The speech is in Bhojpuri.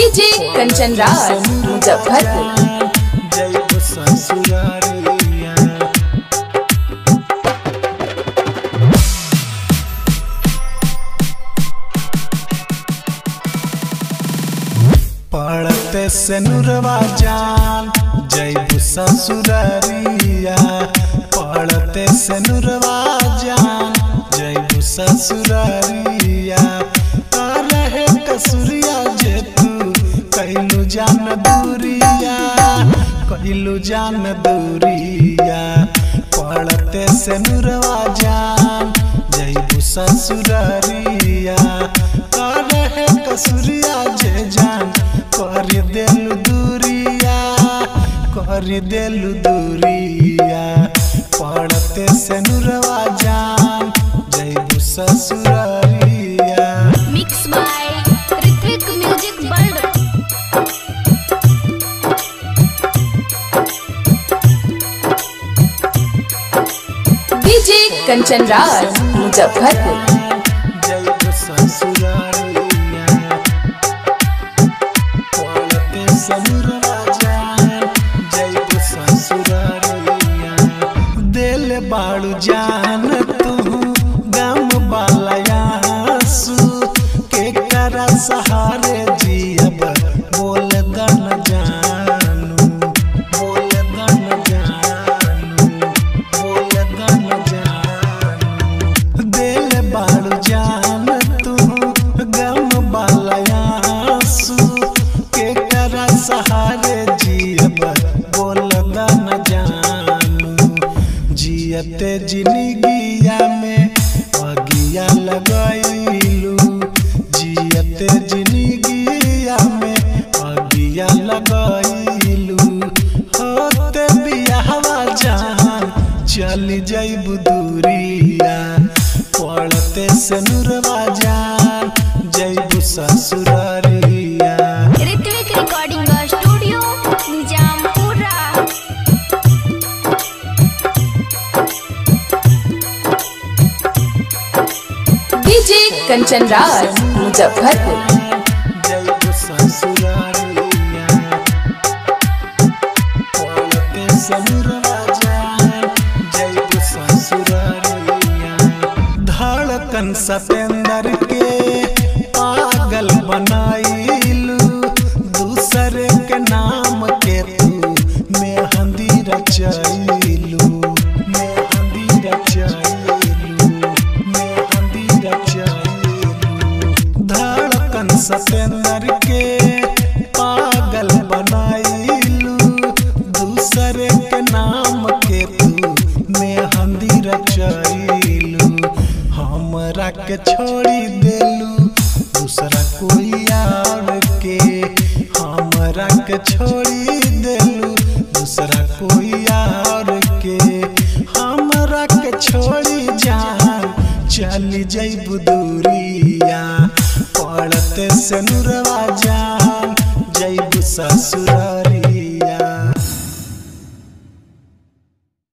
डीजे कंचन राज मुजफ्फरपुर। जय ससुरारिया पढ़ते से नुरवा जान जय ससुरारिया पढ़ते से नुरवा जान जय ससुरारिया रहे कसुरिया जे तू कहलू जान दूरिया कहलू जान दूरिया पढ़ते से नुरवा जान जय ससुरारिया रहे कसुरिया जे जान कर देलू दूरिया कर देलू दूरिया पढ़ते से नुरवा जान जय ससुरारिया। Mix by Ritvik music world. DJ Kanchan Raj Muzaffarpur. जय ससुरारिया पढ़ते से नुरवा जान जय ससुरारिया दिल बाड़ू जान तू गम बालयासु के करा सहारे जियब बोल दन जानू बोल दन जानू बोल दन जानू दिल बाड़ू जान तू गम बालयासु के करा सहारे जियब बोल दन जानू जियते जिंदगिया में अगिया लगाइलू जियते जिंदगिया में अगिया लगाइलू होते बियाहवा जान चली जाइबू दूरिया पढ़ते से नुरवा जान जाइबू ससुरारिया। Ritvik recording studio Nizampura. DJ Kanchan Raj Muzaffarpur. जय ससुरारिया पढ़ते से नुरवा जान जय ससुरारिया धड़कन सतेंदर के पागल बनाइलू दूसरे के नाम के तू मेहंदी रचाइलू मेहंदी रचाइलू मेहंदी रचाइलू धड़कन सतेंदर के पागल बनाइलू दूसरे के नाम के तू मेहंदी रचाइलू हमरा के छोड़ी देलू दूसरा कोई यार के हमरा के छोड़ी देलू दूसरा कोई यार के हमरा के छोड़ी जान चली जाइबू दूरिया पढ़ते से नुरवा जान जाइबू ससुरा।